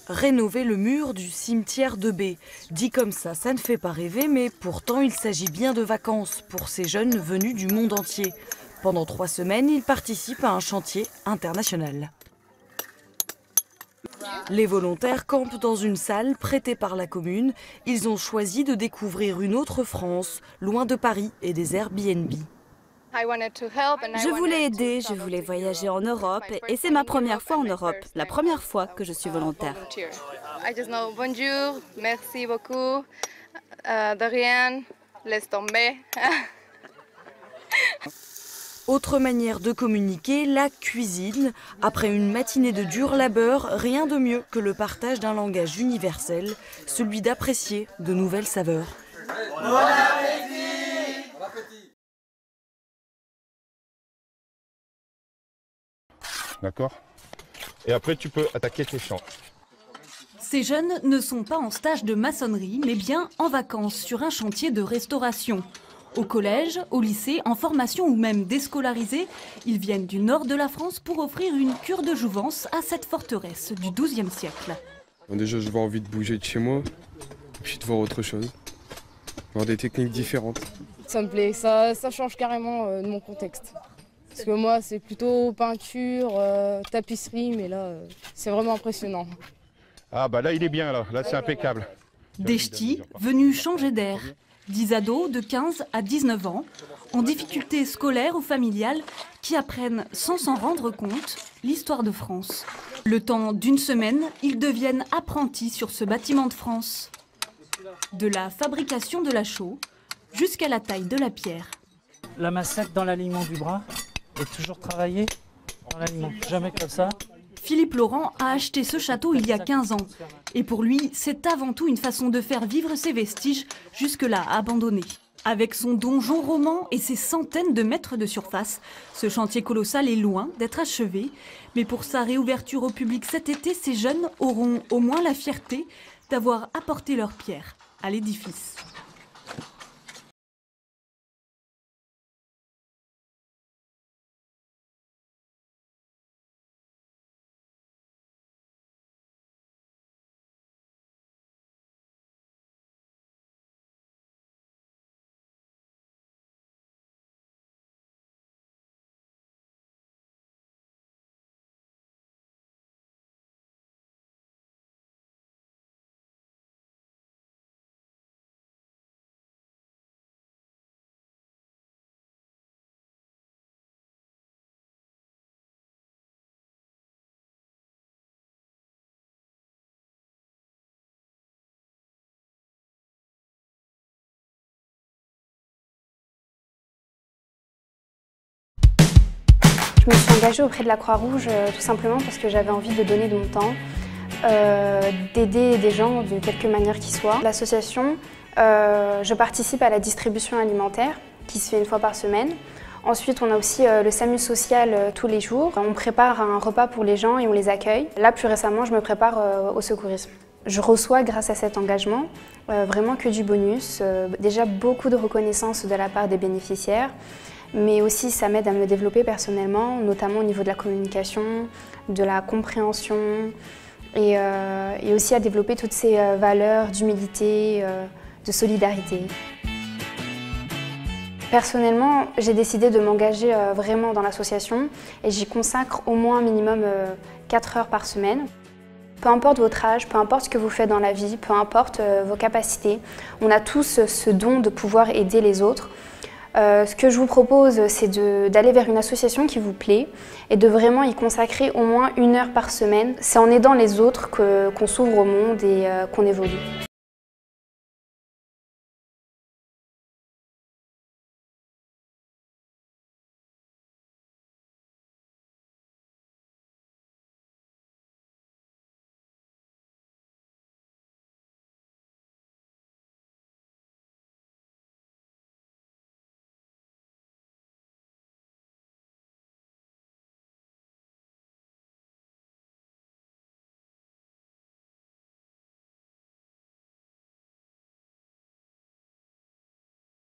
Rénover le mur du cimetière de B. Dit comme ça ne fait pas rêver, mais pourtant il s'agit bien de vacances pour ces jeunes venus du monde entier. Pendant 3 semaines, ils participent à un chantier international. Les volontaires campent dans une salle prêtée par la commune. Ils ont choisi de découvrir une autre France, loin de Paris et des Airbnb. Je voulais aider, je voulais voyager en Europe et c'est ma première fois en Europe, la première fois que je suis volontaire. Bonjour, merci beaucoup, de rien, laisse tomber. Autre manière de communiquer, la cuisine. Après une matinée de dur labeur, rien de mieux que le partage d'un langage universel, celui d'apprécier de nouvelles saveurs. Bon appétit! D'accord. Et après, tu peux attaquer tes champs. Ces jeunes ne sont pas en stage de maçonnerie, mais bien en vacances sur un chantier de restauration. Au collège, au lycée, en formation ou même déscolarisés, ils viennent du nord de la France pour offrir une cure de jouvence à cette forteresse du XIIe siècle. Déjà, je vais envie de bouger de chez moi, et puis de voir autre chose, voir des techniques différentes. Ça me plaît, ça change carrément de mon contexte. Parce que moi, c'est plutôt peinture, tapisserie, mais là, c'est vraiment impressionnant. Ah bah là, il est bien, là c'est impeccable. Des ch'tis venus changer d'air. 10 ados de 15 à 19 ans, en difficulté scolaire ou familiale, qui apprennent sans s'en rendre compte l'histoire de France. Le temps d'une semaine, ils deviennent apprentis sur ce bâtiment de France. De la fabrication de la chaux jusqu'à la taille de la pierre. La massette dans l'alignement du bras est toujours travaillée dans l'alignement, jamais comme ça. Philippe Laurent a acheté ce château il y a 15 ans. Et pour lui, c'est avant tout une façon de faire vivre ses vestiges jusque-là abandonnés. Avec son donjon roman et ses centaines de mètres de surface, ce chantier colossal est loin d'être achevé. Mais pour sa réouverture au public cet été, ces jeunes auront au moins la fierté d'avoir apporté leur pierre à l'édifice. Je me suis engagée auprès de la Croix-Rouge tout simplement parce que j'avais envie de donner de mon temps, d'aider des gens de quelque manière qu'ils soient. L'association, je participe à la distribution alimentaire qui se fait une fois par semaine. Ensuite, on a aussi le SAMU social tous les jours. On prépare un repas pour les gens et on les accueille. Là, plus récemment, je me prépare au secourisme. Je reçois, grâce à cet engagement, vraiment que du bonus. Déjà beaucoup de reconnaissance de la part des bénéficiaires. Mais aussi ça m'aide à me développer personnellement, notamment au niveau de la communication, de la compréhension et aussi à développer toutes ces valeurs d'humilité, de solidarité. Personnellement, j'ai décidé de m'engager vraiment dans l'association et j'y consacre au moins un minimum 4 heures par semaine. Peu importe votre âge, peu importe ce que vous faites dans la vie, peu importe vos capacités, on a tous ce don de pouvoir aider les autres. Ce que je vous propose, c'est d'aller vers une association qui vous plaît et de vraiment y consacrer au moins 1 heure par semaine. C'est en aidant les autres qu'on s'ouvre au monde et qu'on évolue.